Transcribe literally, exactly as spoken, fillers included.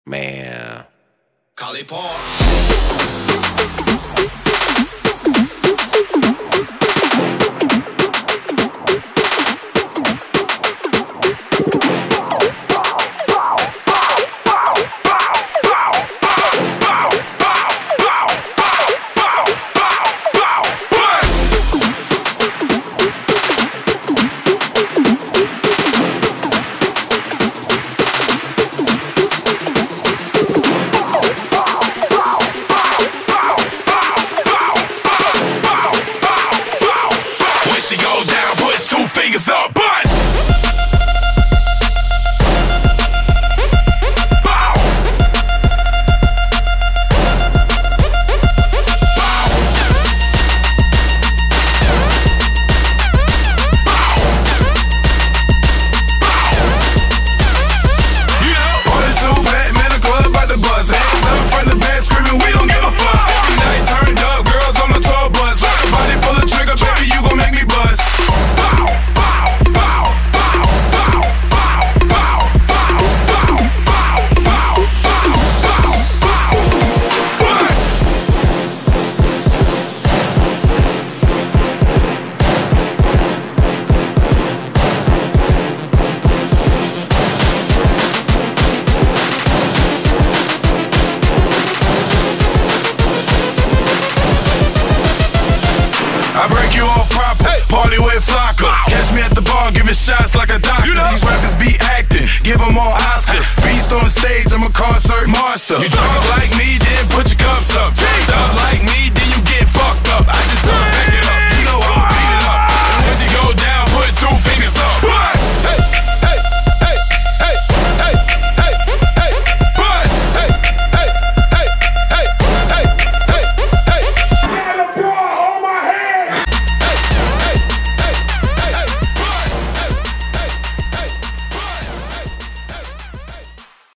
Man. Call it Paul. Party with Flocka. Catch me at the bar, giving shots like a doctor. You know? These rappers be acting, give them all Oscars. Beast on stage, I'm a concert monster. You